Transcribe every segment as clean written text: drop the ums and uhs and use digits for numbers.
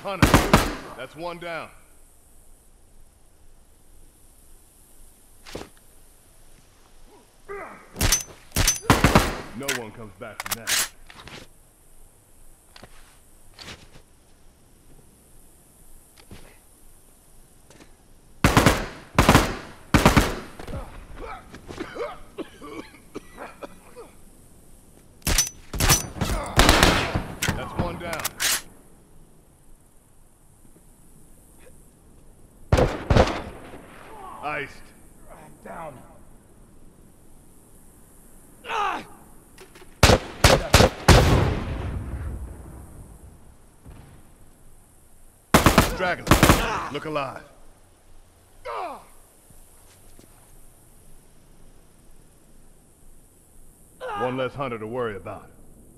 Hunter, that's one down. No one comes back from that. That's one down. Iced. Down. Straggler, look alive. One less Hunter to worry about.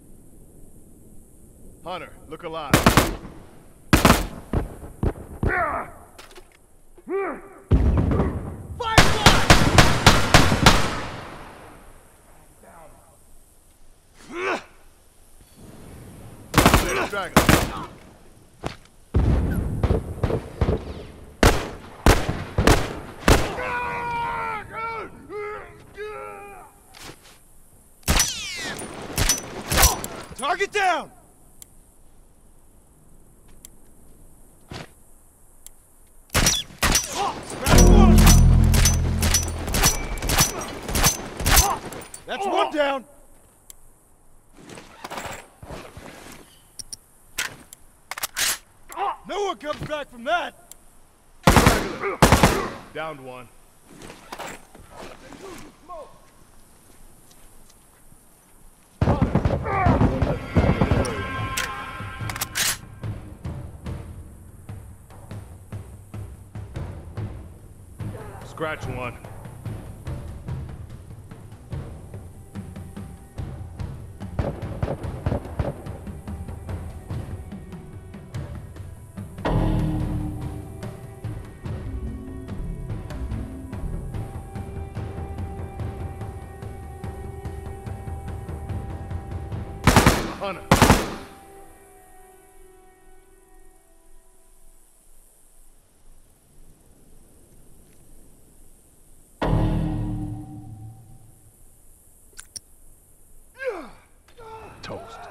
Hunter, look alive. Straggler. Target down! That's one down! No one comes back from that! Downed one. Scratch one. Hunter. Toast.